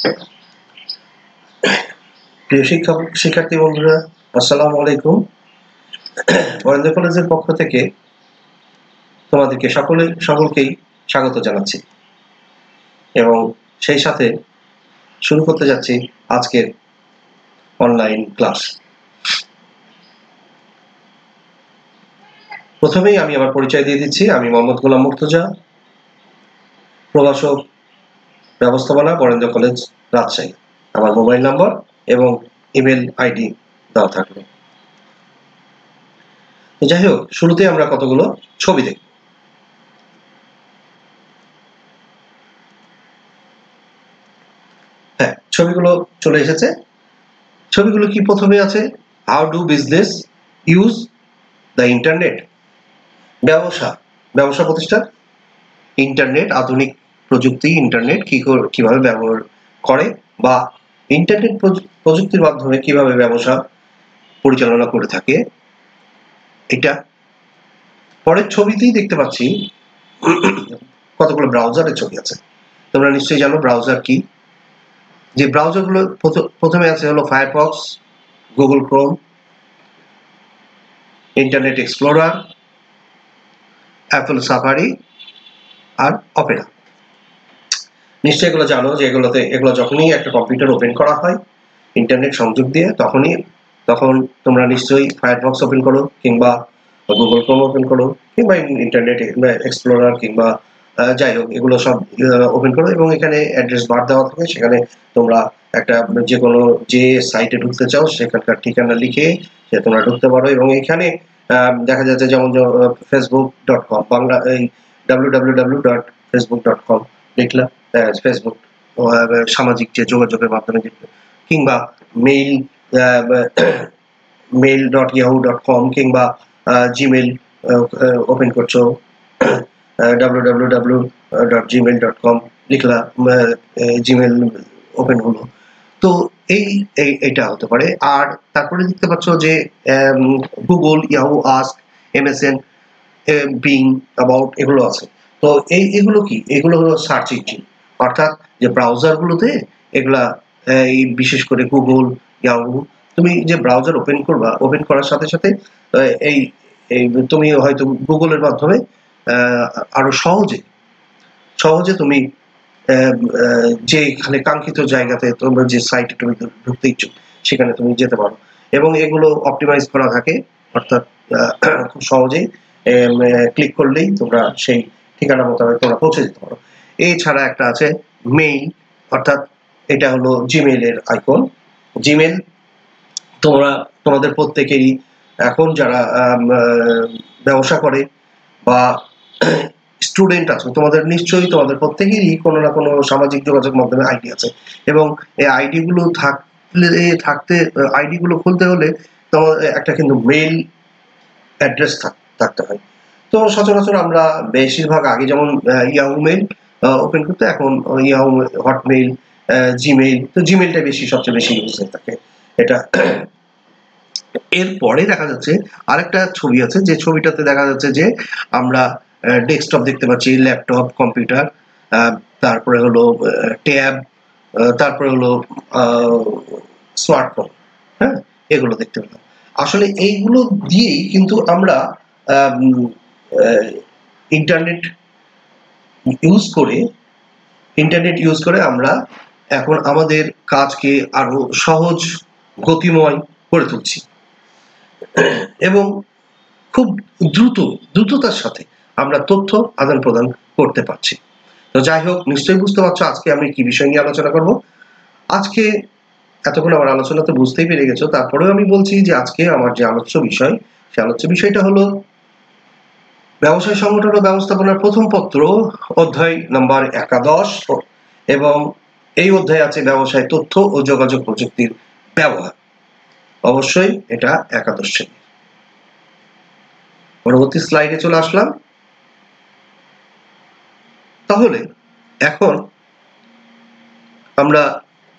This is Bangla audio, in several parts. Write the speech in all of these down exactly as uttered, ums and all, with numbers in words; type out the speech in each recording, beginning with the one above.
প্রিয় শিক্ষক শিক্ষার্থী বন্ধুরা, আসসালামু আলাইকুম। বরেন্দ্র কলেজের পক্ষ থেকে তোমাদেরকে সকলে সকলকেই স্বাগত জানাচ্ছি এবং সেই সাথে শুরু করতে যাচ্ছি আজকের অনলাইন ক্লাস। প্রথমেই আমি আমার পরিচয় দিয়ে দিচ্ছি। আমি মোহাম্মদ গোলাম মুর্তজা, প্রভাষক ব্যবস্থাপনা, বরেন্দ্র কলেজ, রাজশাহী। আমার মোবাইল নাম্বার এবং ইমেল আইডি দেওয়া থাকবে। যাই হোক, শুরুতে আমরা কতগুলো ছবি দেখব। হ্যাঁ, ছবিগুলো চলে এসেছে। ছবিগুলো কি প্রথমে আছে? How do business use the internet? ব্যবসা ব্যবসা প্রতিষ্ঠান ইন্টারনেট, আধুনিক প্রযুক্তি, ইন্টারনেট কি কিভাবে ব্যবহার করে বা ইন্টারনেট প্রযুক্তির মাধ্যমে কিভাবে ব্যবসা পরিচালনা করে থাকে, এটা পরের ছবিতেই দেখতে পাচ্ছি। কতগুলো ব্রাউজারের ছবি আছে। তোমরা নিশ্চয়ই জানো ব্রাউজার কি। যে ব্রাউজারগুলো প্রথমে আছে হলো Firefox, Google Chrome, Internet Explorer, Apple Safari আর অপেরা। নিশ্চয়ই এগুলো জানো যে এগুলোতে এগুলো যখনই একটা কম্পিউটার ওপেন করা হয় ইন্টারনেট সংযোগ দিয়ে, তখনই তখন তোমরা নিশ্চয়ই ফায়ারফক্স ওপেন করো কিংবা গুগল ক্রোম ওপেন করো কিংবা ইন্টারনেট এক্সপ্লোরার কিংবা যাই হোক, এগুলো সব ওপেন করো এবং এখানে অ্যাড্রেস বার দেওয়া থাকে। সেখানে তোমরা একটা যে কোনো যে সাইটে ঢুকতে চাও সেখানকার ঠিকানা লিখে সে তোমরা ঢুকতে পারো এবং এখানে দেখা যাচ্ছে যেমন ফেসবুক ডট কম, বাংলা এই W W W dot Facebook dot com লিখলা, ফেসবুক সামাজিক যে যোগাযোগের মাধ্যমে, কিংবা mail mail dot Yahoo dot com কিংবা জিমেল ওপেন করছো, W W W dot Gmail dot com লিখলা, জিমেল ওপেন হলো। তো এই এইটা হতে পারে। আর তারপরে দেখতে পাচ্ছ যে Google, Yahoo, Ask, MSN, Bing, About এগুলো আছে। তো এই এগুলো কি? এগুলো হলো সার্চ ইঞ্জিন, অর্থাৎ যে ব্রাউজারগুলোতে এগুলা, এই বিশেষ করে গুগল, ইয়াহু, তুমি যে ব্রাউজার ওপেন করবা, ওপেন করার সাথে সাথে এই এই তুমি হয়তো গুগলের মাধ্যমে আরো সহজে সহজে তুমি যে এখানে কাঙ্ক্ষিত জায়গাতে তোমরা যে সাইটে তুমি ঢুকতে ইচ্ছুক সেখানে তুমি যেতে পারো এবং এগুলো অপটিমাইজ করা থাকে, অর্থাৎ খুব সহজেই ক্লিক করলেই তোমরা সেই ঠিকানা মোতাবেক তোমরা পৌঁছে যেতে পারো। এছাড়া একটা আছে মেইল, অর্থাৎ এটা হলো জিমেইলের আইকন। জিমেইল তোমরা তোমাদের প্রত্যেকেরই এখন যারা ব্যবসা করে বা স্টুডেন্ট আছো, তোমাদের নিশ্চয়ই তোমাদের প্রত্যেকেরই কোনো না কোনো সামাজিক যোগাযোগ মাধ্যমে আইডি আছে এবং এই আইডি গুলো থাকলে থাকতে আইডি গুলো খুলতে হলে তোমার একটা কিন্তু মেইল অ্যাড্রেস থাকতে হয়। তো সচরাচর আমরা বেশিরভাগ আগে যেমন ইয়াহু মেইল ওপেন করতে, এখন ইয়াহু, হটমেইল, জিমেইল, তো জিমেইলটা বেশি সবচেয়ে বেশি ইউজ হয়ে থাকে এটা। এরপরে দেখা যাচ্ছে আরেকটা ছবি আছে, যে ছবিটাতে দেখা যাচ্ছে যে আমরা ডেস্কটপ দেখতে পাচ্ছি, ল্যাপটপ, কম্পিউটার, তারপরে হলো ট্যাব, তারপরে হলো স্মার্টফোন। হ্যাঁ, এগুলো দেখতে পেলাম। আসলে এইগুলো দিয়েই কিন্তু আমরা ইন্টারনেট ইউজ করে ইন্টারনেট ইউজ করে আমরা এখন আমাদের কাজকে আরো সহজ, গতিময় করে তুলছি এবং খুব দ্রুত দ্রুততার সাথে আমরা তথ্য আদান প্রদান করতে পারছি। তো যাই হোক, নিশ্চয়ই বুঝতে পারছো আজকে আমি কি বিষয় নিয়ে আলোচনা করব। আজকে এতক্ষণ আমার আলোচনা তো বুঝতেই পেরে গেছো, তারপরেও আমি বলছি যে আজকে আমার যে আলোচ্য বিষয়, সে আলোচ্য বিষয়টা হলো ব্যবসায় সংগঠন ও ব্যবস্থাপনার প্রথম পত্র, অধ্যায় নাম্বার একাদশ, এবং এই অধ্যায়ে আছে ব্যবসায় তথ্য ও যোগাযোগ প্রযুক্তির ব্যবহার। অবশ্যই এটা একাদশ শ্রেণী। পরবর্তী স্লাইডে চলে আসলাম। তাহলে এখন আমরা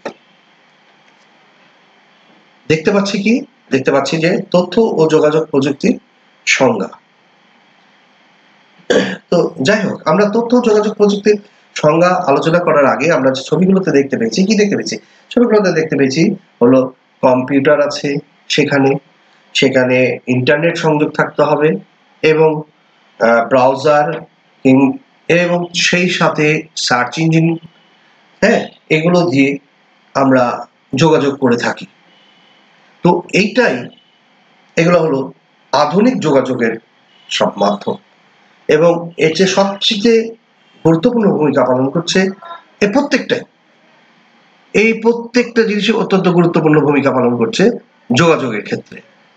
দেখতে পাচ্ছি কি দেখতে পাচ্ছি যে তথ্য ও যোগাযোগ প্রযুক্তির সংজ্ঞা। তো যাই হোক, আমরা তথ্য ও যোগাযোগ প্রযুক্তির সংজ্ঞা আলোচনা করার আগে আমরা যে ছবিগুলোতে দেখতে পেয়েছি, কি দেখতে পেয়েছি? ছবিগুলোতে দেখতে পেয়েছি হলো কম্পিউটার আছে, সেখানে সেখানে ইন্টারনেট সংযোগ থাকতে হবে এবং ব্রাউজার এবং সেই সাথে সার্চ ইঞ্জিন, হ্যাঁ, এগুলো দিয়ে আমরা যোগাযোগ করে থাকি। তো এইটাই, এগুলো হলো আধুনিক যোগাযোগের সব মাধ্যম এবং এর যে সবচেয়ে গুরুত্বপূর্ণ ভূমিকা পালন করছে এই প্রত্যেকটাই এই প্রত্যেকটা জিনিসই অত্যন্ত গুরুত্বপূর্ণ ভূমিকা পালন করছে যোগাযোগের ক্ষেত্রে।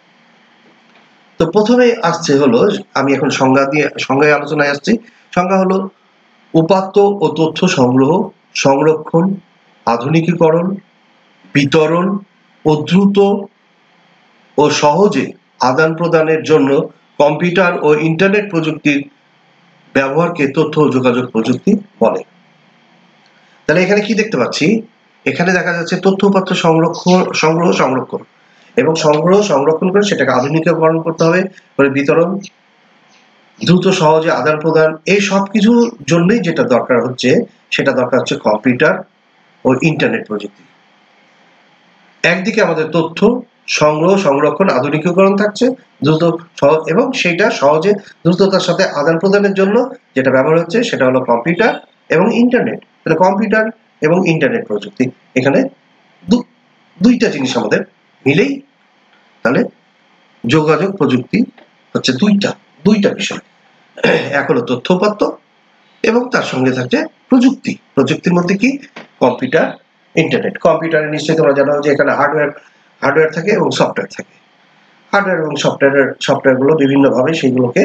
তো প্রথমে আসছে হলো, আমি এখন সংজ্ঞা দিয়ে সংজ্ঞায় আলোচনায় আসছি। সংজ্ঞা হলো উপাত্ত ও তথ্য সংগ্রহ, সংরক্ষণ, আধুনিকীকরণ, বিতরণ ও দ্রুত ও সহজে আদান প্রদানের জন্য কম্পিউটার ও ইন্টারনেট প্রযুক্তির ব্যবহারকে তথ্য ও যোগাযোগ প্রযুক্তি বলে। তাহলে এখানে কি দেখতে পাচ্ছি? এখানে দেখা যাচ্ছে তথ্য উপাত্ত সংরক্ষণ, সংগ্রহ, সংরক্ষণ এবং সংগ্রহ সংরক্ষণ করে সেটাকে আধুনিকীকরণ করতে হবে, করে বিতরণ, দ্রুত সহজে আদান প্রদান, এই সব কিছুর জন্যই যেটা দরকার হচ্ছে সেটা দরকার হচ্ছে কম্পিউটার ও ইন্টারনেট প্রযুক্তি। একদিকে আমাদের তথ্য সংগ্রহ, সংরক্ষণ, আধুনিকীকরণ থাকছে দ্রুত এবং সেটা সহজে দ্রুততার সাথে আদান প্রদানের জন্য যেটা ব্যবহার হচ্ছে সেটা হলো কম্পিউটার এবং ইন্টারনেট। তাহলে কম্পিউটার এবং ইন্টারনেট প্রযুক্তি, এখানে দুইটা জিনিস আমাদের মিলেই তাহলে যোগাযোগ প্রযুক্তি হচ্ছে দুইটা দুইটা বিষয়। এক হলো তথ্য উপাত্ত এবং তার সঙ্গে থাকছে প্রযুক্তি। প্রযুক্তির মধ্যে কি? Computer, internet. কম্পিউটারে নিশ্চয়ই তোমরা জানো যে এখানে হার্ডওয়্যার হার্ডওয়্যার থাকে এবং সফটওয়্যার থাকে। হার্ডওয়্যার এবং সফটওয়্যারের সফটওয়্যারগুলো বিভিন্নভাবে সেইগুলোকে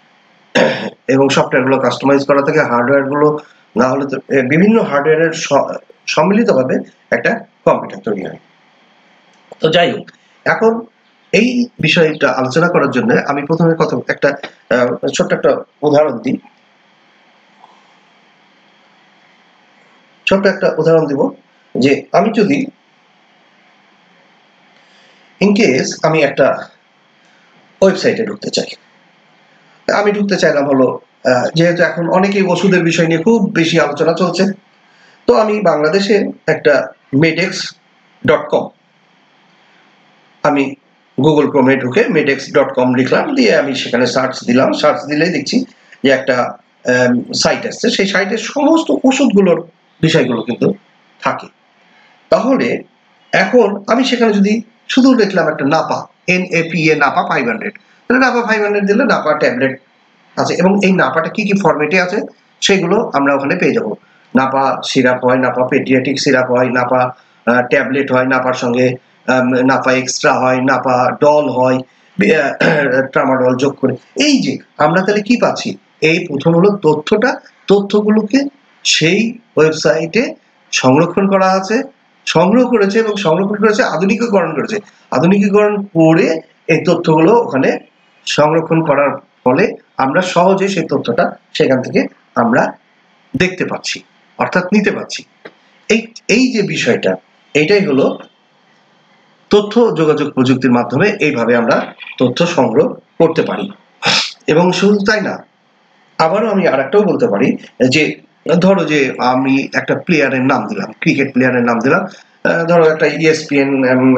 এবং সফটওয়্যারগুলো কাস্টমাইজ করা থাকে। হার্ডওয়্যারগুলো না হলে তো বিভিন্ন হার্ডওয়্যারের সম্মিলিতভাবে একটা কম্পিউটার তৈরি হয়। তো যাই হোক, এখন এই বিষয়টা আলোচনা করার জন্য আমি প্রথমে কথা একটা ছোট্ট একটা উদাহরণ দিই ছোট্ট একটা উদাহরণ দিব যে আমি যদি ইনকেস আমি একটা ওয়েবসাইটে ঢুকতে চাই, আমি ঢুকতে চাইলাম হলো যেহেতু এখন অনেকেই ওষুধের বিষয় নিয়ে খুব বেশি আলোচনা চলছে, তো আমি বাংলাদেশে একটা মেডেক্স ডট কম, আমি গুগল ক্রোমে ঢুকে মেডেক্স ডট কম লিখলাম, দিয়ে আমি সেখানে সার্চ দিলাম। সার্চ দিলেই দেখছি যে একটা সাইট আসছে, সেই সাইটের সমস্ত ওষুধগুলোর বিষয়গুলো কিন্তু থাকে। তাহলে এখন আমি সেখানে যদি শুধু দেখলাম একটা Napa, N A P A Napa five hundred, তাহলে নাপা ফাইভ হান্ড্রেড দিলে নাপা ট্যাবলেট আছে এবং এই নাপাটা কি কি ফরম্যাটে আছে সেগুলো আমরা ওখানে পেয়ে যাব। নাপা সিরাপ হয়, নাপা পেডিয়াট্রিক সিরাপ হয়, নাপা ট্যাবলেট হয়, নাপার সঙ্গে নাপা এক্সট্রা হয়, নাপা ডল হয়, ট্রামাডল যোগ করে। এই যে আমরা তাহলে কি পাচ্ছি? এই প্রথম হলো তথ্যটা, তথ্যগুলোকে সেই ওয়েবসাইটে সংরক্ষণ করা আছে, সংগ্রহ করেছে এবং সংরক্ষণ করেছে, আধুনিকীকরণ করেছে। আধুনিকীকরণ করে এই তথ্যগুলো ওখানে সংরক্ষণ করার ফলে আমরা সহজে সেই তথ্যটা সেখান থেকে আমরা দেখতে পাচ্ছি, অর্থাৎ নিতে পাচ্ছি। এই এই যে বিষয়টা, এইটাই হলো তথ্য যোগাযোগ প্রযুক্তির মাধ্যমে এইভাবে আমরা তথ্য সংগ্রহ করতে পারি। এবং শুধু তাই না, আবারও আমি আর একটাও বলতে পারি যে ধরো যে আমি একটা প্লেয়ারের নাম দিলাম, ক্রিকেট প্লেয়ারের নাম দিলাম, ধরো একটা ইএসপিএন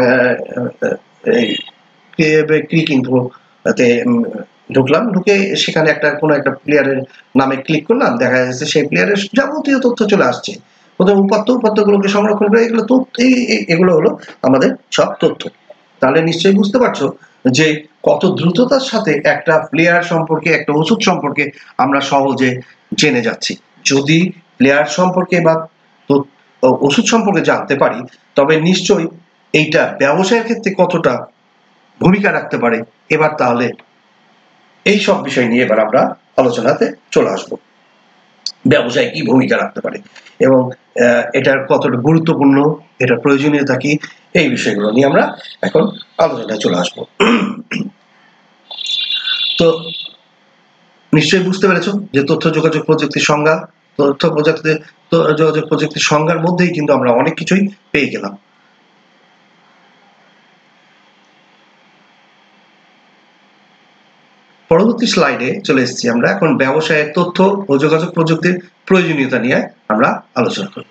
ক্রিক ইনফোতে ঢুকলাম, ঢুকে সেখানে একটা কোনো একটা প্লেয়ারের নামে ক্লিক করলাম, দেখা যাচ্ছে সেই প্লেয়ারের যাবতীয় তথ্য চলে আসছে। প্রথমে উপাত্ত উপাত্তগুলোকে সংরক্ষণ করে এগুলো তথ্য, এগুলো হলো আমাদের সব তথ্য। তাহলে নিশ্চয়ই বুঝতে পারছো যে কত দ্রুততার সাথে একটা প্লেয়ার সম্পর্কে, একটা ওষুধ সম্পর্কে আমরা সহজে জেনে যাচ্ছি। যদি প্লেয়ার সম্পর্কে বা ওষুধ সম্পর্কে জানতে পারি, তবে নিশ্চয়ই এইটা ব্যবসায়ের ক্ষেত্রে কতটা ভূমিকা রাখতে পারে। এবার তাহলে এই সব বিষয় নিয়ে এবার আমরা আলোচনাতে চলে আসবো। ব্যবসায় কি ভূমিকা রাখতে পারে এবং এটার কতটা গুরুত্বপূর্ণ, এটার প্রয়োজনীয়তা কি, এই বিষয়গুলো নিয়ে আমরা এখন আলোচনায় চলে আসবো। তো নিশ্চয়ই বুঝতে পেরেছো যে তথ্য যোগাযোগ প্রযুক্তির সংজ্ঞা, তথ্য প্রযুক্তি যোগাযোগ প্রযুক্তির সংজ্ঞার মধ্যেই কিন্তু আমরা অনেক কিছুই পেয়ে গেলাম। পরবর্তী পরবর্তী স্লাইডে চলে এসেছি আমরা এখন ব্যবসায়ের তথ্য ও যোগাযোগ প্রযুক্তির প্রয়োজনীয়তা নিয়ে আমরা আলোচনা করব।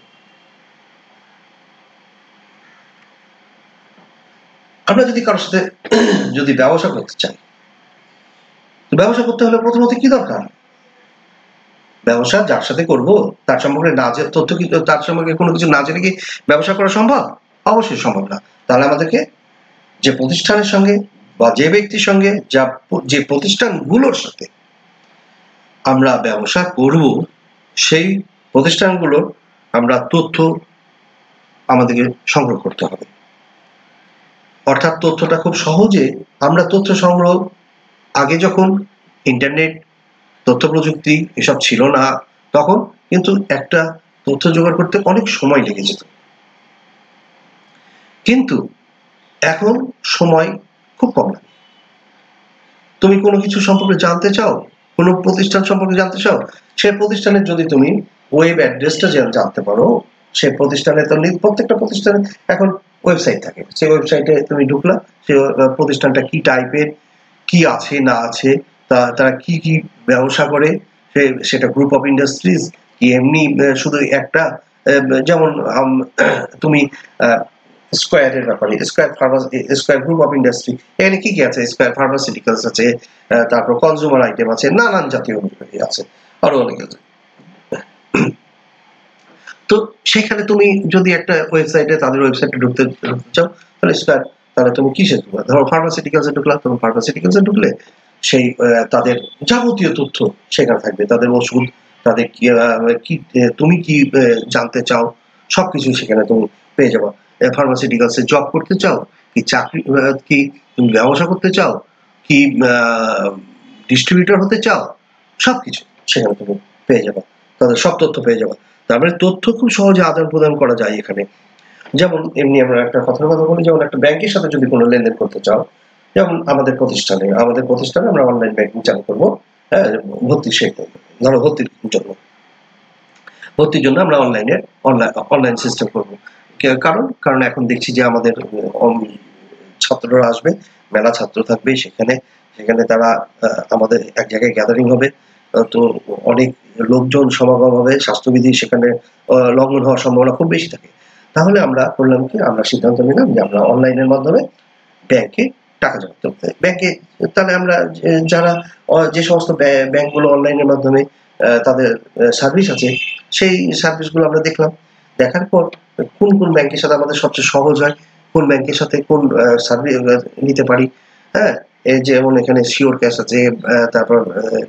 আমরা যদি কারোর সাথে যদি ব্যবসা করতে চাই, ব্যবসা করতে হলে প্রথমত কি দরকার? ব্যবসা যার সাথে করব তার সম্পর্কে না জেনে তথ্য কি তার সম্পর্কে কোনো কিছু না জেনে কি ব্যবসা করা সম্ভব? অবশ্যই সম্ভব না। তাহলে আমাদেরকে যে প্রতিষ্ঠানের সঙ্গে বা যে ব্যক্তির সঙ্গে যা যে প্রতিষ্ঠানগুলোর সাথে আমরা ব্যবসা করব সেই প্রতিষ্ঠানগুলোর আমরা তথ্য আমাদেরকে সংগ্রহ করতে হবে। অর্থাৎ তথ্যটা খুব সহজে আমরা তথ্য সংগ্রহ আগে যখন ইন্টারনেট তথ্য প্রযুক্তি এসব ছিল না তখন কিন্তু একটা তথ্য জোগাড় করতে অনেক সময় লেগে যেত, কিন্তু এখন সময় খুব কম লাগে। তুমি কোনো কিছু সম্পর্কে জানতে চাও, কোনো প্রতিষ্ঠান সম্পর্কে জানতে চাও, সেই প্রতিষ্ঠানের যদি তুমি ওয়েব অ্যাড্রেসটা জানতে পারো, সেই প্রতিষ্ঠানে তো প্রত্যেকটা প্রতিষ্ঠানে এখন ওয়েবসাইট থাকে, সেই ওয়েবসাইটে তুমি ঢুকলা, সেই প্রতিষ্ঠানটা কি টাইপের, কি আছে না আছে, তা তারা কি কি ব্যবসা করে, সেটা গ্রুপ অফ ইন্ডাস্ট্রিজ কি এমনি শুধু একটা, যেমন তুমি স্কয়ারের ব্যাপারে Square pharmacy Square group of industry এখানে কি কি আছে? স্কয়ার ফার্মাসিউটিক্যালস আছে, তারপর কনজিউমার আইটেম আছে, নানান জাতীয় আছে, আরো অনেক আছে। তো সেখানে তুমি যদি একটা ওয়েবসাইটে তাদের ওয়েবসাইটে ঢুকতে চাও তাহলে স্কয়ার, তাহলে তুমি কিসে ঢুকবে? ধরো ফার্মাসিউটিক্যালসে ঢুকলা, তুমি ফার্মাসিউটিক্যালসে ঢুকলে সেই তাদের যাবতীয় তথ্য সেখানে থাকবে, তাদের ওষুধ, তাদের কি তুমি কি জানতে চাও সবকিছু সেখানে তুমি পেয়ে যাবে। ফার্মাসিউটিক্যালসে জব করতে চাও, কি চাকরি, কি তুমি ব্যবসা করতে চাও, কি ডিস্ট্রিবিউটর হতে চাও, সবকিছু সেখানে তুমি পেয়ে যাবে, তাদের সব তথ্য পেয়ে যাবে। তারপরে তথ্য খুব সহজে আদান প্রদান করা যায় এখানে। যেমন এমনি আমরা একটা কথার কথা বলি, যেমন একটা ব্যাংকের সাথে যদি কোনো লেনদেন করতে চাও, যেমন আমাদের প্রতিষ্ঠানে আমাদের প্রতিষ্ঠানে আমরা অনলাইন ব্যাংকিং চালু করবো, হ্যাঁ, ভর্তি সে ধরো ভর্তির জন্য ভর্তির জন্য আমরা অনলাইনে অনলাইন অনলাইন সিস্টেম করবো। কারণ কারণ এখন দেখছি যে আমাদের ছাত্ররা আসবে, মেলা ছাত্র থাকবে, সেখানে সেখানে তারা আমাদের এক জায়গায় গ্যাদারিং হবে, তো অনেক লোকজন সমাগম হবে, স্বাস্থ্যবিধি সেখানে লঙ্ঘন হওয়ার সম্ভাবনা খুব বেশি থাকে। তাহলে আমরা করলাম কি, আমরা সিদ্ধান্ত নিলাম যে আমরা অনলাইনের মাধ্যমে ব্যাংকে টাকা জমা করতে হবে। ব্যাংকে তাহলে আমরা যারা যে সমস্ত ব্যাংকগুলো অনলাইনের মাধ্যমে তাদের সার্ভিস আছে সেই সার্ভিসগুলো আমরা দেখলাম, দেখার পর কোন কোন ব্যাংকের সাথে আমাদের সবচেয়ে সহজ হয়, কোন ব্যাংকের সাথে কোন সার্ভিস নিতে পারি। হ্যাঁ, এই যেমন এখানে শিওর ক্যাশ আছে, তারপর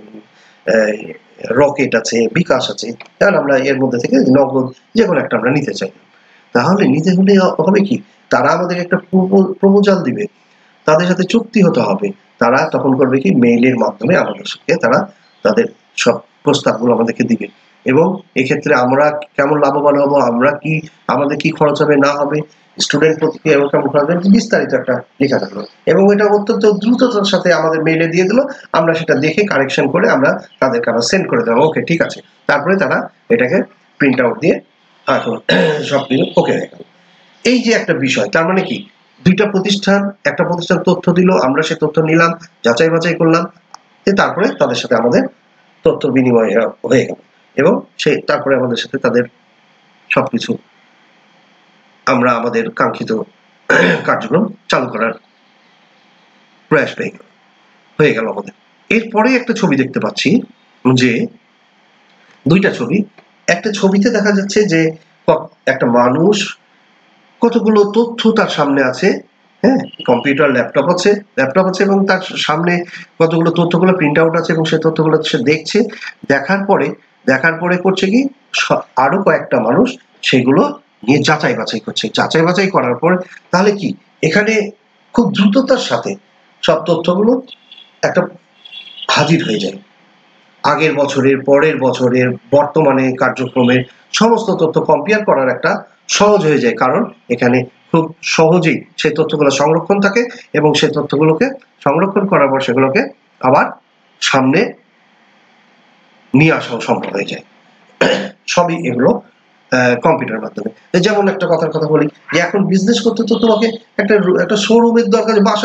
রকেট আছে, বিকাশ আছে, তাহলে আমরা এর মধ্যে থেকে নগদ যে কোনো একটা আমরা নিতে চাই। তাহলে নিতে হলে হবে কি, তারা আমাদের একটা প্রপোজাল দিবে, তাদের সাথে চুক্তি হতে হবে, তারা তখন করবে কি মেইলের মাধ্যমে আমাদের সাথে তারা তাদের সব প্রস্তাবগুলো আমাদেরকে দিবে, এবং এক্ষেত্রে আমরা কেমন লাভবান হবো, আমরা কি আমাদের কি খরচ হবে না হবে, স্টুডেন্ট প্রতিক্রিয়া এবং কেমন খরচ হবে, বিস্তারিত একটা লেখা থাকলো, এবং এটা অত্যন্ত দ্রুততার সাথে আমাদের মেইলে দিয়ে দিল, আমরা সেটা দেখে কারেকশন করে আমরা তাদেরকে আবার সেন্ড করে দেবো, ওকে ঠিক আছে। তারপরে তারা এটাকে প্রিন্ট আউট দিয়ে এখন সব কিছু ওকে হয়ে গেল। এই যে একটা বিষয়, তার মানে কি দুইটা প্রতিষ্ঠান, একটা প্রতিষ্ঠান তথ্য দিল, আমরা সেই তথ্য নিলাম, যাচাই বাছাই করলাম, তারপরে তাদের সাথে আমাদের তথ্য বিনিময় হয়ে গেল, এবং সেই তারপরে আমাদের সাথে তাদের সবকিছু আমরা আমাদের কাঙ্ক্ষিত কার্যক্রম চালু করার প্রয়াস পেয়ে গেল হয়ে গেল আমাদের। এরপরে একটা ছবি দেখতে পাচ্ছি, যে দুইটা ছবি, একটা ছবিতে দেখা যাচ্ছে যে একটা মানুষ, কতগুলো তথ্য তার সামনে আছে, হ্যাঁ, কম্পিউটার ল্যাপটপ আছে ল্যাপটপ আছে এবং তার সামনে কতগুলো তথ্যগুলো প্রিন্ট আউট আছে, এবং সেই তথ্যগুলো সে দেখছে, দেখার পরে দেখার পরে করছে কি, আরো কয়েকটা মানুষ সেগুলো নিয়ে যাচাই বাছাই করছে, যাচাই বাছাই করার পর তাহলে কি এখানে খুব দ্রুততার সাথে সব তথ্যগুলো একটা হাজির হয়ে যায়, আগের বছরের, পরের বছরের, বর্তমানে কার্যক্রমের সমস্ত তথ্য কম্পেয়ার করার একটা সহজ হয়ে যায়, কারণ এখানে খুব সহজেই সেই তথ্যগুলো সংরক্ষণ থাকে, এবং সেই তথ্যগুলোকে সংরক্ষণ করার পর সেগুলোকে আবার সামনে নিয়ে আসাও সম্ভব হয়ে যায়, সবই এগুলো কম্পিউটারের মাধ্যমে। যেমন একটা কথার কথা বলি, যে এখন বিজনেস করতে তো তোমাকে একটা একটা শোরুমের দরকার, বাসা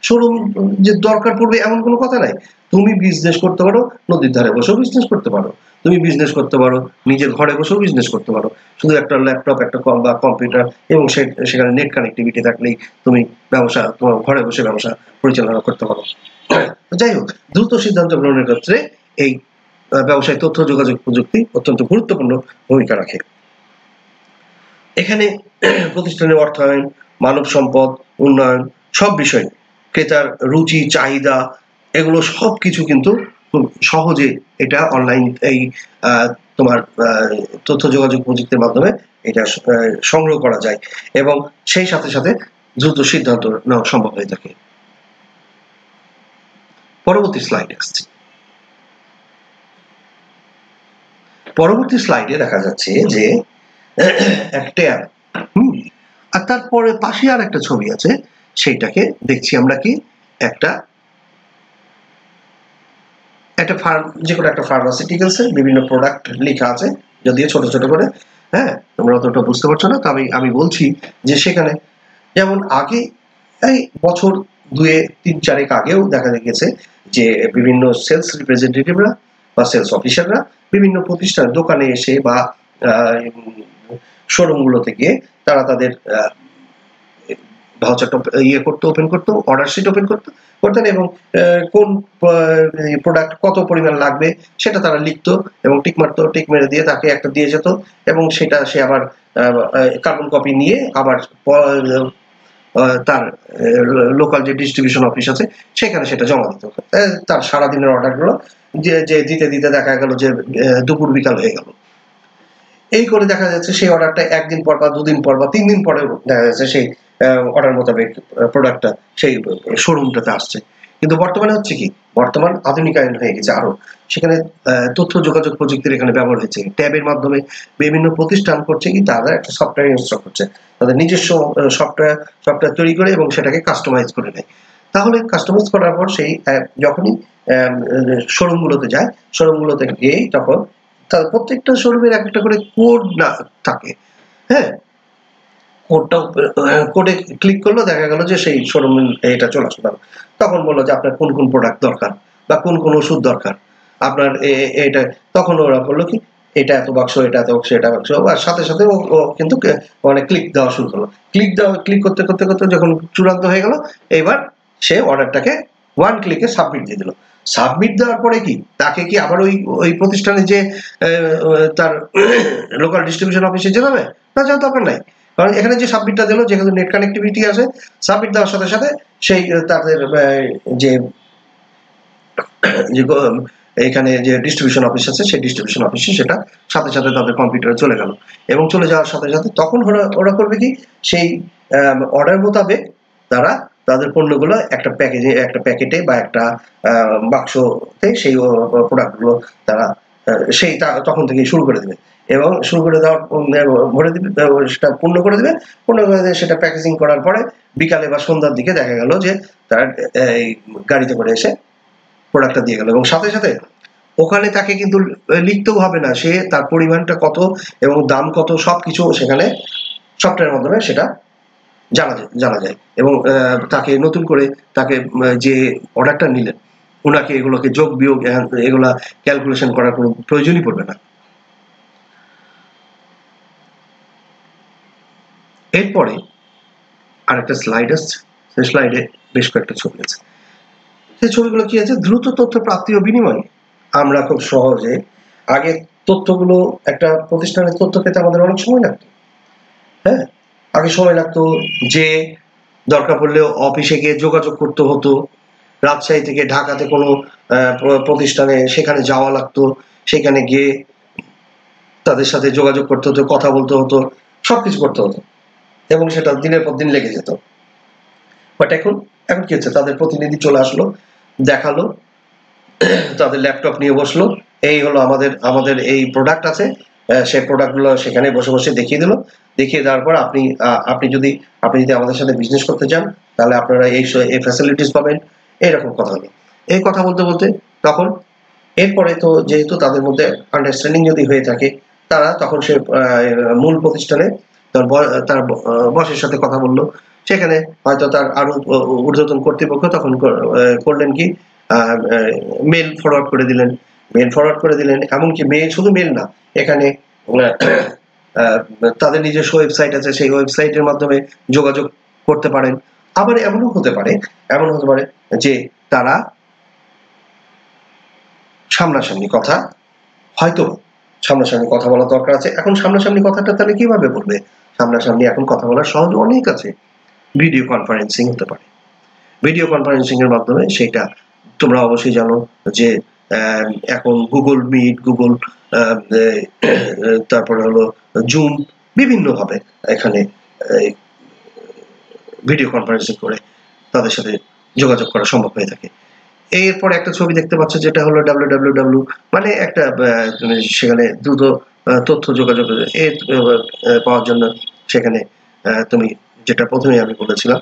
শোরুম যে দরকার পড়বে এমন কোনো কথা নাই। তুমি বিজনেস করতে পারো, নদীর ধারে বসেও বিজনেস করতে পারো, তুমি বিজনেস করতে পারো নিজের ঘরে বসেও বিজনেস করতে পারো, শুধু একটা ল্যাপটপ, একটা কম বা কম্পিউটার এবং সেখানে নেট কানেক্টিভিটি থাকলেই তুমি ব্যবসা তোমার ঘরে বসে ব্যবসা পরিচালনা করতে পারো। যাই হোক, দ্রুত সিদ্ধান্ত গ্রহণের ক্ষেত্রে এই ব্যবসায় তথ্য যোগাযোগ প্রযুক্তি অত্যন্ত গুরুত্বপূর্ণ ভূমিকা রাখে। এখানে প্রতিষ্ঠানের অর্থায়ন, মানব সম্পদ উন্নয়ন সব বিষয়, ক্রেতার রুচি চাহিদা এগুলো সবকিছু কিন্তু খুব সহজে এটা অনলাইন এই তোমার তথ্য যোগাযোগ প্রযুক্তির মাধ্যমে এটা সংগ্রহ করা যায় এবং সেই সাথে সাথে দ্রুত সিদ্ধান্ত নেওয়া সম্ভব হয়ে থাকে। পরবর্তী স্লাইডে আসছি। পরবর্তী স্লাইডে দেখা যাচ্ছে যে একটা হুম আর তারপরে পাশে আর একটা ছবি আছে, সেইটাকে দেখছি আমরা কি একটা একটা ফার্ম, যে কোনো একটা ফার্মাসিউটিক্যালসের বিভিন্ন প্রোডাক্ট লেখা আছে, যদিও ছোট ছোট করে, হ্যাঁ তোমরা অতটা বুঝতে পারছো না, তবে আমি বলছি যে সেখানে যেমন আগে এই বছর দুয়ে তিন চারেক আগেও দেখা গেছে যে বিভিন্ন সেলস রিপ্রেজেন্টেটিভরা বা সেলস অফিসাররা বিভিন্ন প্রতিষ্ঠান দোকানে এসে বা শোরুমগুলোতে গিয়ে তারা তাদের ভাউচারটা ইয়ে করতো, ওপেন করতো, অর্ডার শিট ওপেন করতো করতেন এবং কোন প্রোডাক্ট কত পরিমাণ লাগবে সেটা তারা লিখতো এবং টিক মারতো, টিক মেরে দিয়ে তাকে একটা দিয়ে যেত এবং সেটা সে আবার কার্বন কপি নিয়ে আবার তার লোকাল যে ডিস্ট্রিবিউশন অফিস আছে সেখানে সেটা জমা দিত। তার সারাদিনের অর্ডারগুলো যে যে দিতে দিতে দেখা গেল যে দুপুর বিকাল হয়ে গেল। এই করে দেখা যাচ্ছে সেই অর্ডারটা একদিন পর বা দুদিন পর বা তিন দিন পরে দেখা যাচ্ছে সেই অর্ডার মোতাবেক প্রোডাক্টটা সেই শোরুমটাতে আসছে। কিন্তু বর্তমানে হচ্ছে কি, বর্তমান আধুনিকায়ন হয়ে গেছে আরো, সেখানে তথ্য যোগাযোগ প্রযুক্তির এখানে ব্যবহার হয়েছে। ট্যাবের মাধ্যমে বিভিন্ন প্রতিষ্ঠান করছে কি তারা একটা সফটওয়্যার ইনস্টল করছে, তাদের নিজস্ব সফটওয়্যার সফটওয়্যার তৈরি করে এবং সেটাকে কাস্টমাইজ করে নেয়। তাহলে কাস্টমাইজ করার পর সেই যখনই শোরুমগুলোতে যায়, শোরুমগুলোতে গিয়েই তখন তার প্রত্যেকটা শোরুমের একটা করে কোড না থাকে, হ্যাঁ কোডটা কোডে ক্লিক করলো, দেখা গেল যে সেই শোরুম এটা চলে আসলো। তখন বললো যে আপনার কোন কোন প্রোডাক্ট দরকার বা কোন কোন ওষুধ দরকার আপনার এটা, তখন ওরা বললো কি এটা এত বাক্স, এটা এত বাক্স, এটা বাক্স, আর সাথে সাথে ও কিন্তু মানে ক্লিক দেওয়া শুরু করলো। ক্লিক দেওয়া ক্লিক করতে করতে করতে যখন চূড়ান্ত হয়ে গেল, এবার সে অর্ডারটাকে ওয়ান ক্লিকে সাবমিট দিয়ে দিল। সাবমিট দেওয়ার পরে কি তাকে কি আবার ওই ওই প্রতিষ্ঠানে যে তার লোকাল ডিস্ট্রিবিউশন অফিসে যেতে হবে না? যাওয়ার দরকার নাই, কারণ এখানে যে সাবমিটটা দিল, যেখানে নেট কানেক্টিভিটি আছে, সাবমিট দেওয়ার সাথে সাথে সেই তাদের যে এখানে যে ডিস্ট্রিবিউশন অফিস আছে সেই ডিস্ট্রিবিউশন অফিসে সেটা সাথে সাথে তাদের কম্পিউটারে চলে গেল এবং চলে যাওয়ার সাথে সাথে তখন ওরা ওরা করবে কি সেই অর্ডার মোতাবেক তারা তাদের পণ্যগুলো একটা প্যাকেজে একটা প্যাকেটে বা একটা বাক্সতে সেই প্রোডাক্টগুলো তারা সেই তখন থেকে শুরু করে দেবে এবং শুরু করে দেওয়ার ভরে দিবে, সেটা পূর্ণ করে দেবে। পূর্ণ করে দিয়ে সেটা প্যাকেজিং করার পরে বিকালে বা সন্ধ্যার দিকে দেখা গেল যে তার এই গাড়িতে করে এসে প্রোডাক্টটা দিয়ে গেল এবং সাথে সাথে ওখানে তাকে কিন্তু লিখতেও হবে না, সে তার পরিমাণটা কত এবং দাম কত সবকিছু সেখানে সফটওয়্যারের মাধ্যমে সেটা জানা যায় জানা যায় এবং তাকে নতুন করে তাকে যে অর্ডারটা নিলেন ওনাকে এগুলোকে যোগ বিয়োগ এগুলা ক্যালকুলেশন করার কোনো প্রয়োজনই পড়বে না। এরপরে আরেকটা স্লাইড আসছে, সেই স্লাইডে বেশ কয়েকটা ছবি আছে। সেই ছবিগুলো কি আছে, দ্রুত তথ্য প্রাপ্তি ও বিনিময়। আমরা খুব সহজে আগে তথ্যগুলো একটা প্রতিষ্ঠানের তথ্য পেতে আমাদের অনেক সময় লাগতো, হ্যাঁ আগে সময় লাগতো, যে দরকার পড়লেও অফিসে গিয়ে যোগাযোগ করতে হতো, রাজশাহী থেকে ঢাকাতে কোনো প্রতিষ্ঠানে সেখানে যাওয়া লাগতো, সেখানে গিয়ে তাদের সাথে যোগাযোগ করতে হতো, কথা বলতে হতো, সবকিছু করতে হতো এবং সেটা দিনের পর দিন লেগে যেত। বাট এখন এখন কি হচ্ছে, তাদের প্রতিনিধি চলে আসলো, দেখালো, তাদের ল্যাপটপ নিয়ে বসলো, এই হলো আমাদের আমাদের এই প্রোডাক্ট আছে, সেই প্রোডাক্টগুলো সেখানে বসে বসে দেখিয়ে দিল। দেখিয়ে দেওয়ার পর আপনি আপনি যদি আপনি যদি আমাদের সাথে বিজনেস করতে চান তাহলে আপনারা এই এই ফ্যাসিলিটিস পাবেন, এইরকম কথা হলো। এই কথা বলতে বলতে তখন এরপরে তো যেহেতু তাদের মধ্যে আন্ডারস্ট্যান্ডিং যদি হয়ে থাকে, তারা তখন সে মূল প্রতিষ্ঠানে তার তার বসের সাথে কথা বললো, সেখানে হয়তো তার আরো ঊর্ধ্বতন কর্তৃপক্ষ তখন করলেন কি মেল ফরওয়ার্ড করে দিলেন মেল ফরওয়ার্ড করে দিলেন এমনকি মেল শুধু মেল না, এখানে তাদের নিজস্ব ওয়েবসাইট আছে, সেই ওয়েবসাইটের মাধ্যমে যোগাযোগ করতে পারেন। আবার এমনও হতে পারে এমন হতে পারে যে তারা সামনাসামনি কথা, হয়তো সামনাসামনি কথা বলা দরকার আছে। এখন সামনাসামনি কথাটা তাহলে কিভাবে বলবে? সামনাসামনি এখন কথা বলার সহজ অনেক আছে, ভিডিও কনফারেন্সিং হতে পারে। ভিডিও কনফারেন্সিং এর মাধ্যমে সেটা তোমরা অবশ্যই জানো যে এখন গুগল মিট, গুগল তারপরে হলো জুম, বিভিন্ন ভাবে এখানে ভিডিও কনফারেন্সিং করে তাদের সাথে যোগাযোগ করা সম্ভব হয়ে থাকে। এরপর একটা ছবি দেখতে পাচ্ছ যেটা হলো ডাব্লিউ ডাব্লিউ ডাব্লিউ, মানে একটা সেখানে দ্রুত তথ্য যোগাযোগ পাওয়ার জন্য সেখানে তুমি যেটা প্রথমে আমি বলেছিলাম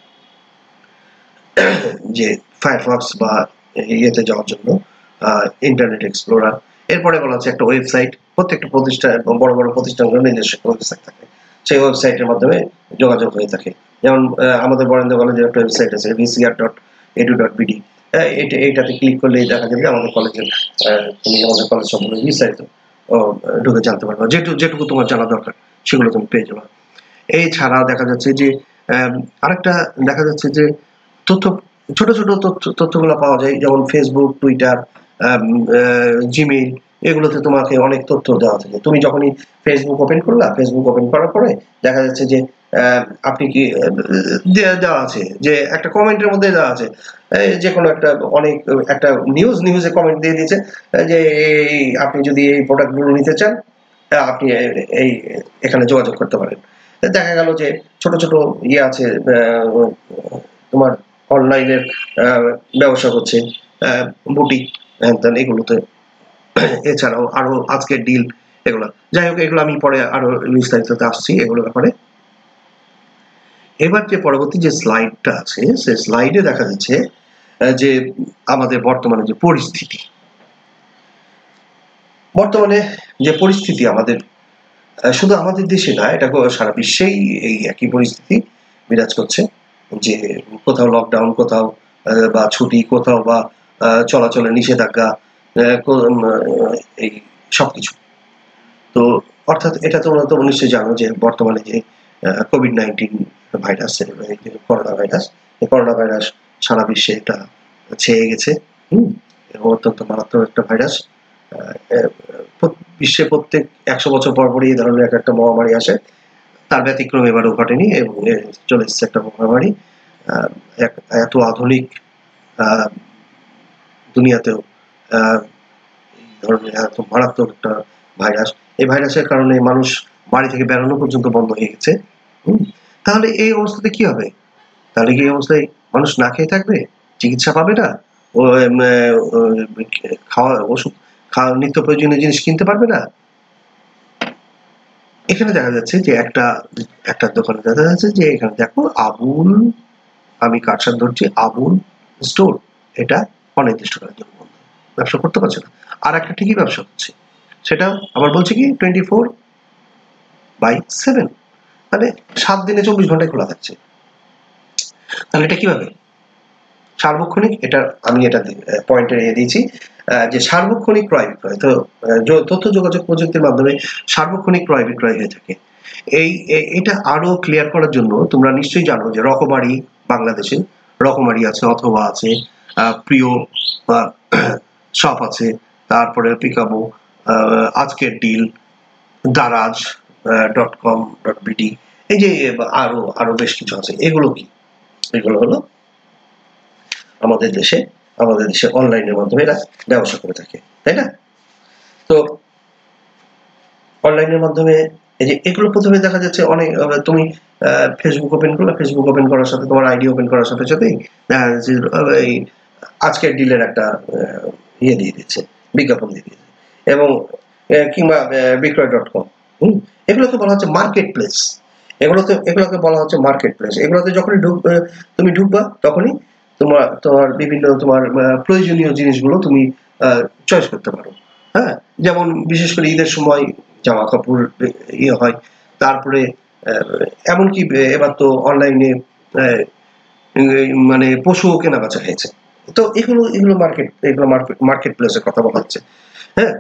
যে ফায়ারফক্স বা ইয়েতে যাওয়ার জন্য ইন্টারনেট এক্সপ্লোরার। এরপরে বলা হচ্ছে একটা ওয়েবসাইট, প্রত্যেকটা প্রতিষ্ঠান বড় বড় প্রতিষ্ঠানগুলোর নিজস্ব ওয়েবসাইট থাকে, সেই ওয়েবসাইটের মাধ্যমে যোগাযোগ হয়ে থাকে। যেমন আমাদের বরেন্দ্র কলেজের একটা ওয়েবসাইট আছে VCR dot edu dot BD, এটা এইটাতে ক্লিক করলেই দেখা যাবে আমাদের কলেজের, তুমি আমাদের কলেজ সম্পর্কে বিস্তারিত ঢুকে জানতে পারবে, যেটুকু যেটুকু তোমার জানা দরকার সেগুলো তুমি পেয়ে যাবে। এছাড়া দেখা যাচ্ছে যে আরেকটা দেখা যাচ্ছে যে তথ্য, ছোট ছোট তথ্য তথ্যগুলো পাওয়া যায়, যেমন ফেসবুক, টুইটার, জিমেইল, এগুলোতে তোমাকে অনেক তথ্য দেওয়া থাকে। তুমি যখনই ফেসবুক ওপেন করলা, ফেসবুক ওপেন করার পরে দেখা যাচ্ছে যে আপনি কি দেওয়া আছে যে একটা কমেন্টের মধ্যে দেওয়া আছে যে কোনো একটা অনেক একটা নিউজ নিউজে কমেন্ট দিয়ে দিয়েছে যে এই আপনি যদি এই প্রোডাক্টগুলো নিতে চান আপনি এই এখানে যোগাযোগ করতে পারেন। দেখা গেল যে ছোট ছোট ইয়ে আছে তোমার অনলাইনের ব্যবসা হচ্ছে বুটিক, এগুলোতে। এছাড়াও আরো আজকের ডিল, এগুলো যাই হোক, এগুলো আমি পরে আরো বিস্তারিততে আসছি এগুলো ব্যাপারে। এবার যে পরবর্তী যে স্লাইডটা আছে সেই স্লাইডে দেখা যাচ্ছে যে আমাদের বর্তমানে যে পরিস্থিতি, বর্তমানে যে পরিস্থিতি আমাদের, শুধু আমাদের দেশে না, এটা সারা বিশ্বেই এই একই পরিস্থিতি বিরাজ করছে যে কোথাও লকডাউন, কোথাও বা ছুটি, কোথাও বা চলাচলের নিষেধাজ্ঞা, এই সবকিছু। তো অর্থাৎ এটা তোমরা তো নিশ্চয়ই জানো যে বর্তমানে যে COVID nineteen virus, corona virus, এই করোনা ভাইরাস সারা বিশ্বে এটা ছেয়ে গেছে। হম অত্যন্ত মারাত্মক একটা ভাইরাস। বিশ্বে প্রত্যেক একশো বছর পর পরই এই ধরনের এক একটা মহামারী আসে, তার ব্যতিক্রম এবারও ঘটেনি এবং চলে এসেছে একটা মহামারী। এত আধুনিক দুনিয়াতেও এই ধরনের এত মারাত্মক একটা ভাইরাস, এই ভাইরাসের কারণে মানুষ বাড়ি থেকে বেরোনো পর্যন্ত বন্ধ হয়ে গেছে। হম তাহলে এই অবস্থাতে কি হবে? তাহলে কি এই অবস্থায় মানুষ না খেয়ে থাকবে, চিকিৎসা পাবে না, ও খাওয়া ওষুধ খাওয়া নিত্য প্রয়োজনীয় জিনিস কিনতে পারবে না। এখানে দেখা যাচ্ছে যে একটা একটা দোকানে দেখা যাচ্ছে যে এখানে দেখো আবুল, আমি কাটসার ধরছি, আবুল স্টোর, এটা অনির্দিষ্টকালের জন্য বন্ধ, ব্যবসা করতে পারছে না। আর একটা ঠিকই ব্যবসা হচ্ছে, সেটা আবার বলছে কি টোয়েন্টি ফোর বাই সেভেন, মানে সাত দিনে চব্বিশ ঘন্টায় খোলা থাকছে। তাহলে এটা কিভাবে সার্বক্ষণিক? এটা আমি এটা পয়েন্টে নিয়ে দিয়েছি যে সার্বক্ষণিক ক্রয় বিক্রয়, তো তথ্য যোগাযোগ প্রযুক্তির মাধ্যমে সার্বক্ষণিক ক্রয় বিক্রয় হয়ে থাকে। এই এটা আরো ক্লিয়ার করার জন্য তোমরা নিশ্চয়ই জানো যে রকমারি, বাংলাদেশে রকমারি আছে, অথবা আছে প্রিয় শপ আছে, তারপরে পিকাবো, আজকের deal, Daraz dot com dot BD, এই যে আরো আরো বেশ কিছু আছে। এগুলো কি? এগুলো হলো আমাদের দেশে আমাদের দেশে অনলাইনের মাধ্যমে এরা ব্যবসা করে থাকে, তাই না? তো অনলাইনের মাধ্যমে এই যে এগুলো প্রথমে দেখা যাচ্ছে অনেক, তুমি ফেসবুক ওপেন করলে, ফেসবুক ওপেন করার সাথে তোমার আইডি ওপেন করার সাথে সাথেই দেখা যাচ্ছে এই আজকের ডিলের একটা ইয়ে দিয়ে দিচ্ছে, বিজ্ঞাপন দিয়ে দিচ্ছে, এবং কিংবা বিক্রয় ডট কম, হম এগুলোকে বলা হচ্ছে মার্কেট প্লেস। এগুলোতে এগুলোকে বলা হচ্ছে মার্কেট প্লেস। এগুলোতে যখনই ঢুক তুমি ঢুকবা তখনই তোমার তোমার বিভিন্ন তোমার প্রয়োজনীয় জিনিসগুলো তুমি চয়েস করতে পারো। হ্যাঁ, যেমন বিশেষ করে ঈদের সময় জামা কাপড় ইয়ে হয়, তারপরে এমনকি এবার তো অনলাইনে মানে পশুও কেনা বেচা হয়েছে। তো এগুলো এগুলো মার্কেট এগুলো মার্কেট মার্কেট প্লেসের কথা বলা হচ্ছে। হ্যাঁ,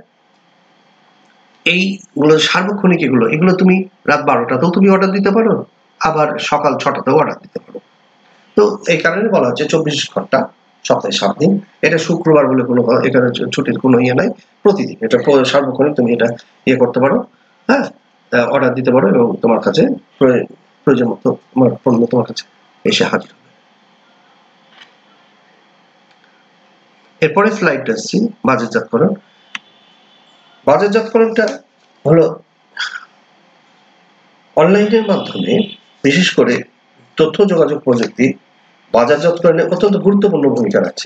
এইগুলো সার্বক্ষণিক এগুলো এগুলো তুমি রাত বারোটাতেও তুমি অর্ডার দিতে পারো, আবার সকাল ছটাতেও অর্ডার দিতে পারো। তো এই কারণে বলা হচ্ছে চব্বিশ ঘন্টা সপ্তাহে সাত দিন। এটা শুক্রবার বলে কোনো এখানে ছুটির কোনো ইয়ে নাই, প্রতিদিন এটা সার্বক্ষণিক তুমি এটা ইয়ে করতে পারো। হ্যাঁ, অর্ডার দিতে পারো এবং তোমার কাছে প্রয়োজন মতো তোমার পণ্য তোমার কাছে এসে হাজির হবে। এরপরে স্লাইডটা আসছি বাজারজাতকরণ। বাজারজাতকরণটা হলো অনলাইনের মাধ্যমে বিশেষ করে তথ্য যোগাযোগ প্রযুক্তি বাজারজাতকরণে অত্যন্ত গুরুত্বপূর্ণ ভূমিকা রাখছে।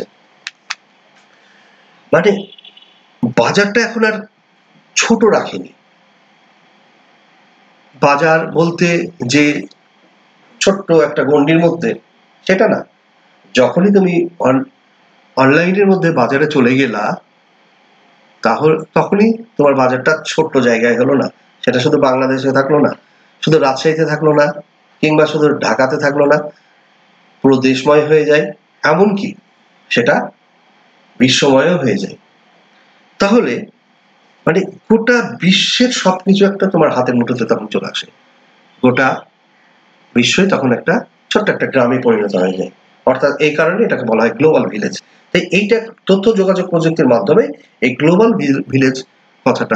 মানে বাজারটা এখন আর ছোট রাখেনি। বাজার বলতে যে ছোট্ট একটা গণ্ডির মধ্যে সেটা না, যখনই তুমি অনলাইনের মধ্যে বাজারে চলে গেলা তাহলে তখনই তোমার বাজারটা ছোট্ট জায়গায় হলো না, সেটা শুধু বাংলাদেশে থাকলো না, শুধু রাজশাহীতে থাকলো না, কিংবা শুধু ঢাকাতে থাকলো না, পুরো দেশময় হয়ে যায়, এমনকি সেটা বিশ্বময়ও হয়ে যায়। তাহলে মানে গোটা বিশ্বের সবকিছু একটা তোমার হাতের মুঠোতে তখন চলে আসে, গোটা বিশ্বই তখন একটা ছোট্ট একটা গ্রামে পরিণত হয়ে যায়। অর্থাৎ এই কারণে এটাকে বলা হয় গ্লোবাল ভিলেজ। তাই এইটা তথ্য যোগাযোগ প্রযুক্তির মাধ্যমে এই গ্লোবাল ভিলেজ কথাটা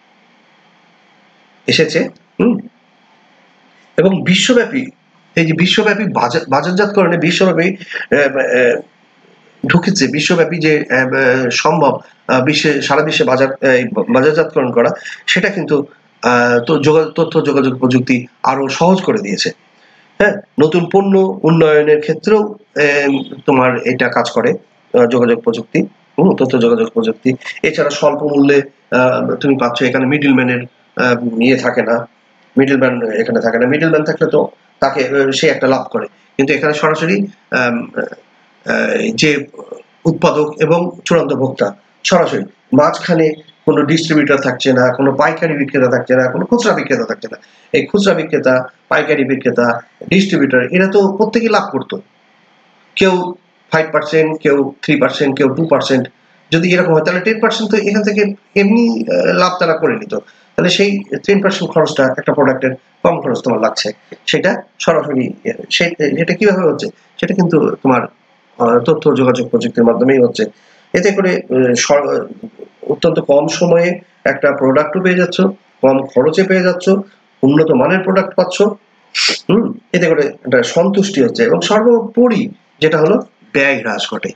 এসেছে। হুম, এবং বিশ্বব্যাপী এই যে বিশ্বব্যাপী বাজারজাতকরণে বিশ্বব্যাপী ঢুকেছে, বিশ্বব্যাপী যে সম্ভব বিশ্বে সারা বিশ্বে বাজার বাজারজাতকরণ করা, সেটা কিন্তু তথ্য যোগাযোগ প্রযুক্তি আরো সহজ করে দিয়েছে। হ্যাঁ, নতুন পণ্য উন্নয়নের ক্ষেত্রেও তোমার এটা কাজ করে যোগাযোগ প্রযুক্তি, হুম তথ্য যোগাযোগ প্রযুক্তি। এছাড়া স্বল্প মূল্যে তুমি পাচ্ছ, এখানে মিডল ম্যানের ইয়ে থাকে না, মিডল ম্যান এখানে থাকে না। মিডল ম্যান থাকলে তো তাকে সে একটা লাভ করে, কিন্তু এখানে সরাসরি যে উৎপাদক এবং চূড়ান্ত ভোক্তা সরাসরি, মাঝখানে কোনো ডিস্ট্রিবিউটর থাকছে না, কোনো পাইকারি বিক্রেতা থাকছে না, কোনো খুচরা বিক্রেতা থাকছে না। এই খুচরা বিক্রেতা, পাইকারি বিক্রেতা, ডিস্ট্রিবিউটর এরা তো প্রত্যেকেই লাভ করতো, কেউ ফাইভ পার্সেন্ট, কেউ থ্রি পার্সেন্ট, কেউ টু পার্সেন্ট। যদি এরকম হয় তাহলে টেন পার্সেন্ট তো এখান থেকে এমনি লাভ তারা করে নিত। তাহলে সেই টেন পার্সেন্ট খরচটা একটা প্রোডাক্টের কম খরচ তোমার লাগছে, সেটা সরাসরি সেটা কিভাবে হচ্ছে, সেটা কিন্তু তোমার তথ্য যোগাযোগ প্রযুক্তির মাধ্যমেই হচ্ছে। এতে করে অত্যন্ত কম সময়ে একটা প্রোডাক্টও পেয়ে যাচ্ছ, কম খরচে পেয়ে যাচ্ছ, উন্নত মানের প্রোডাক্ট পাচ্ছ। হম এতে করে একটা সন্তুষ্টি হচ্ছে, এবং সর্বোপরি যেটা হলো ব্যয় হ্রাস ঘটে।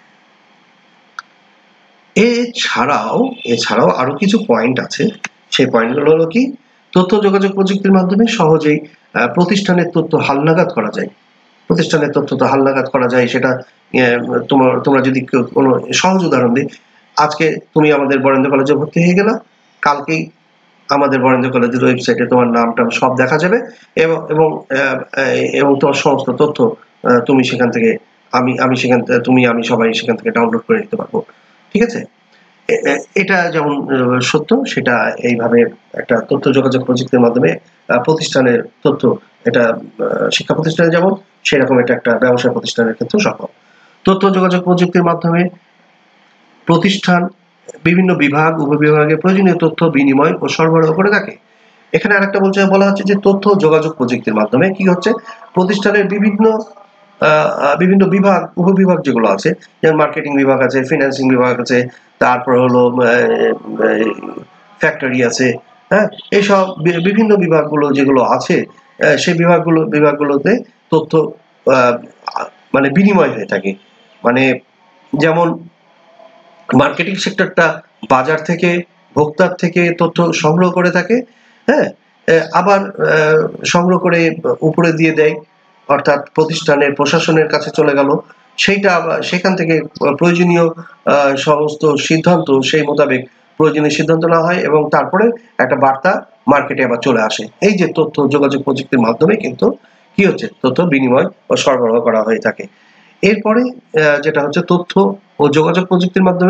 এছাড়াও এছাড়াও আরো কিছু পয়েন্ট আছে। সেই পয়েন্টগুলো হলো কি, তথ্য যোগাযোগ প্রযুক্তির মাধ্যমে সহজেই প্রতিষ্ঠানের তথ্য হালনাগাদ করা যায়। প্রতিষ্ঠানের তথ্য তো হালনাগাদ করা যায়, সেটা তোমার তোমরা যদি কোনো সহজ উদাহরণ দিই, আজকে তুমি আমাদের বরেন্দ্র কলেজে ভর্তি হয়ে গেলা, কালকেই আমাদের বরেন্দ্র কলেজের ওয়েবসাইটে তোমার নামটা সব দেখা যাবে, এবং এবং এবং তোমার সমস্ত তথ্য তুমি সেখান থেকে আমি আমি সেখান থেকে তুমি আমি সবাই সেখান থেকে ডাউনলোড করে নিতে পারবো। ঠিক আছে, এটা যেমন সত্য, সেটা এইভাবে একটা তথ্য যোগাযোগ প্রযুক্তির মাধ্যমে প্রতিষ্ঠানের তথ্য, এটা শিক্ষা প্রতিষ্ঠানে যেমন, সেরকম এটা একটা ব্যবসায় প্রতিষ্ঠানের ক্ষেত্রেও সম্ভব। তথ্য যোগাযোগ প্রযুক্তির মাধ্যমে প্রতিষ্ঠান বিভিন্ন বিভাগ উপবিভাগে প্রয়োজনীয় তথ্য বিনিময় ও সরবরাহ করে থাকে। এখানে আরেকটা বলছে বলা হচ্ছে যে তথ্য যোগাযোগ প্রযুক্তির মাধ্যমে কি হচ্ছে, প্রতিষ্ঠানের বিভিন্ন বিভিন্ন বিভাগ উপবিভাগ যেগুলো আছে, যেমন মার্কেটিং বিভাগ আছে, ফিন্যান্সিং বিভাগ আছে, তারপর হলো ফ্যাক্টরি আছে, হ্যাঁ এইসব বিভিন্ন বিভাগগুলো যেগুলো আছে, সেই বিভাগগুলো বিভাগগুলোতে তথ্য মানে বিনিময় হয়ে থাকে। মানে যেমন মার্কেটিং সেক্টরটা বাজার থেকে ভোক্তার থেকে তথ্য সংগ্রহ করে থাকে, হ্যাঁ আবার সংগ্রহ করে উপরে দিয়ে দেয়, অর্থাৎ প্রতিষ্ঠানের প্রশাসনের কাছে চলে গেল, সেইটা আবার সেখান থেকে প্রয়োজনীয় সমস্ত সিদ্ধান্ত সেই মোতাবেক প্রয়োজনীয় সিদ্ধান্ত নেওয়া হয়, এবং তারপরে একটা বার্তা মার্কেটে আবার চলে আসে। এই যে তথ্য যোগাযোগ প্রযুক্তির মাধ্যমে কিন্তু কি হচ্ছে, তথ্য বিনিময় ও সরবরাহ করা হয়ে থাকে। এরপরে যেটা হচ্ছে তথ্য ও যোগাযোগ প্রযুক্তির মাধ্যমে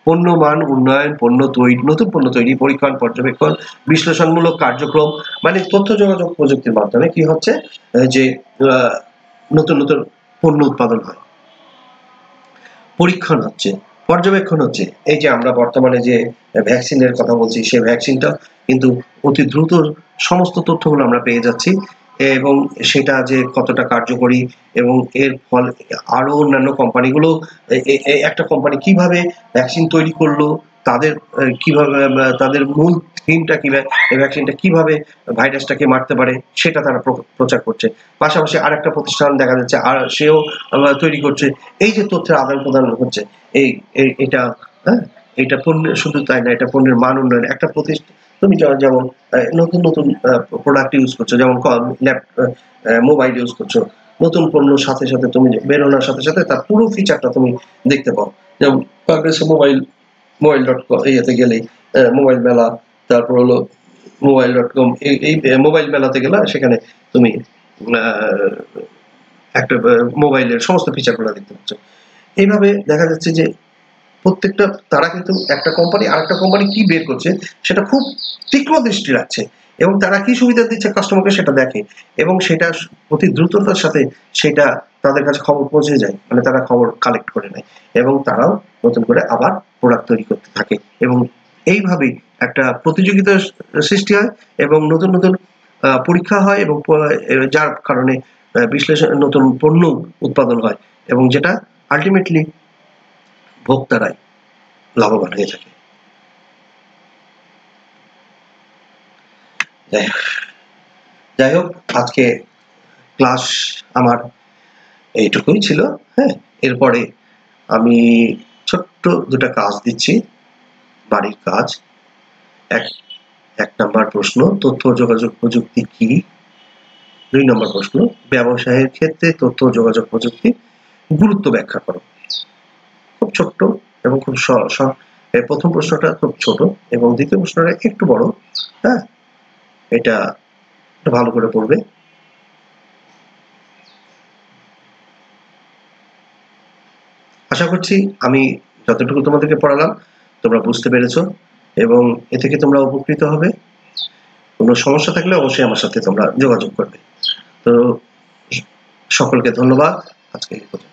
পণ্য মান উন্নয়ন, পণ্য তৈরি, নতুন পণ্য তৈরি, পরীক্ষণ, পর্যবেক্ষণ, বিশ্লেষণমূলক কার্যক্রম, মানে তথ্য যোগাযোগ প্রযুক্তির মাধ্যমে কি হচ্ছে যে নতুন নতুন পণ্য উৎপাদন হয়, পরীক্ষণ হচ্ছে, পর্যবেক্ষণ হচ্ছে। এই যে আমরা বর্তমানে যে ভ্যাকসিনের কথা বলছি, সেই ভ্যাকসিনটা কিন্তু অতি দ্রুত সমস্ত তথ্যগুলো আমরা পেয়ে যাচ্ছি, এবং সেটা যে কতটা কার্যকরী, এবং এর ফলে আরো অন্যান্য কোম্পানিগুলো একটা কোম্পানি কিভাবে ভ্যাকসিন তৈরি করলো, তাদের কিভাবে তাদের মূল থিমটা কি, এই ভ্যাকসিনটা কিভাবে ভাইরাসটাকে মারতে পারে সেটা তারা প্রচার করছে। পাশাপাশি আরেকটা প্রতিষ্ঠান দেখা যাচ্ছে আর সেও তৈরি করছে। এই যে তথ্যের আদান প্রদান হচ্ছে, এই এটা হ্যাঁ এটা পণ্যের শুধু তাই না, এটা পণ্যের মান উন্নয়ন। একটা প্রতিষ্ঠান তুমি যেমন নতুন নতুন প্রোডাক্ট ইউজ করছো, যেমন মোবাইল ইউজ করছো, নতুন পণ্যর সাথে সাথে তুমি বেরোনোর সাথে সাথে তার পুরো ফিচারটা তুমি দেখতে পাও। যেমন কংগ্রেসে মোবাইল মোবাইল ডট কম ইয়েতে গেলে, মোবাইল মেলা, তারপর হলো মোবাইল ডট কম, এই মোবাইল মেলাতে গেলে সেখানে তুমি একটা মোবাইলের সমস্ত ফিচারগুলো দেখতে পাচ্ছ। এইভাবে দেখা যাচ্ছে যে প্রত্যেকটা তারা কিন্তু একটা কোম্পানি আরেকটা কোম্পানি কি বের করছে সেটা খুব তীক্ষ্ণ দৃষ্টি রাখছে, এবং তারা কি সুবিধা দিচ্ছে কাস্টমারকে সেটা দেখে, এবং সেটা অতি দ্রুততার সাথে সেটা তাদের কাছে খবর পৌঁছে যায়, মানে তারা খবর কালেক্ট করে নেয়, এবং তারাও নতুন করে আবার প্রোডাক্ট তৈরি করতে থাকে, এবং এইভাবেই একটা প্রতিযোগিতার সৃষ্টি হয়, এবং নতুন নতুন পরীক্ষা হয়, এবং যার কারণে বিশ্লেষণ নতুন পণ্য উৎপাদন হয়, এবং যেটা আলটিমেটলি ভোক্তারাই লাভবান হয়ে থাকে। যাই হোক, আজকে ক্লাস আমার এইটুকুই ছিল। হ্যাঁ, এরপরে আমি ছোট্ট দুটা কাজ দিচ্ছি, বাড়ির কাজ। এক এক নম্বর প্রশ্ন, তথ্য যোগাযোগ প্রযুক্তি কি? দুই নম্বর প্রশ্ন, ব্যবসায়ের ক্ষেত্রে তথ্য যোগাযোগ প্রযুক্তি গুরুত্ব ব্যাখ্যা করো। খুব ছোট্ট এবং খুব সহজ। প্রথম প্রশ্নটা খুব ছোট এবং দ্বিতীয় প্রশ্নটা একটু বড়। হ্যাঁ, এটা ভালো করে পড়বে। আশা করছি আমি যতটুকু তোমাদেরকে পড়ালাম তোমরা বুঝতে পেরেছো, এবং এ থেকে তোমরা উপকৃত হবে। কোনো সমস্যা থাকলে অবশ্যই আমার সাথে তোমরা যোগাযোগ করবে। তো সকলকে ধন্যবাদ। আজকে